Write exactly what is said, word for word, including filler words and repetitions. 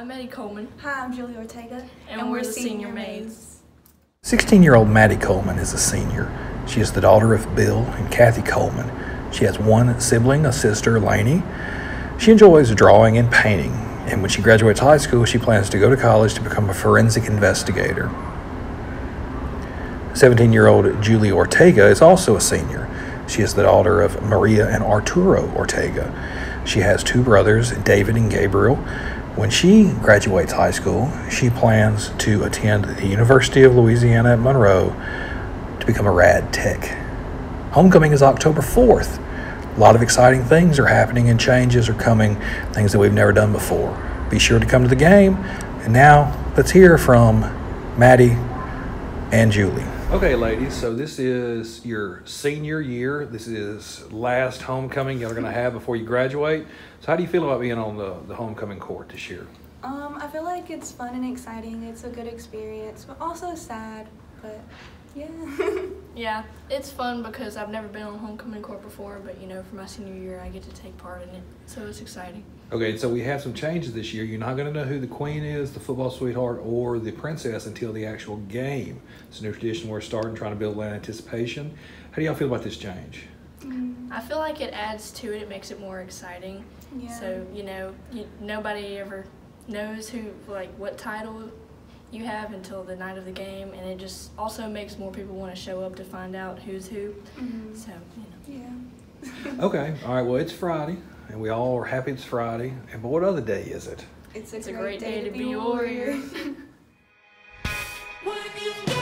I'm Madi Coleman. Hi, I'm Julie Ortega. And, and we're, we're the senior, senior maids. sixteen-year-old Madi Coleman is a senior. She is the daughter of Bill and Kathy Coleman. She has one sibling, a sister, Lainey. She enjoys drawing and painting, and when she graduates high school, she plans to go to college to become a forensic investigator. seventeen-year-old Julie Ortega is also a senior. She is the daughter of Maria and Arturo Ortega. She has two brothers, David and Gabriel. When she graduates high school, she plans to attend the University of Louisiana at Monroe to become a rad tech. Homecoming is October fourth. A lot of exciting things are happening and changes are coming, things that we've never done before. Be sure to come to the game. And now, let's hear from Madi and Julie. Okay, ladies, so this is your senior year. This is last homecoming you're going to have before you graduate. So how do you feel about being on the, the homecoming court this year? Um, I feel like it's fun and exciting. It's a good experience, but also sad, but yeah. Yeah, it's fun because I've never been on homecoming court before, but you know, for my senior year, I get to take part in it, so it's exciting. Okay, so we have some changes this year. You're not going to know who the queen is, the football sweetheart, or the princess until the actual game. It's a new tradition we're starting, trying to build that anticipation. How do y'all feel about this change? Mm. I feel like it adds to it. It makes it more exciting. Yeah. So, you know, you, nobody ever knows who, like, what title you have until the night of the game, and it just also makes more people want to show up to find out who's who. Mm-hmm. So, you know. Yeah. Okay. All right. Well, it's Friday, and we all are happy it's Friday. And but what other day is it? It's a, it's great, a great day, day to to be be a warrior. warrior.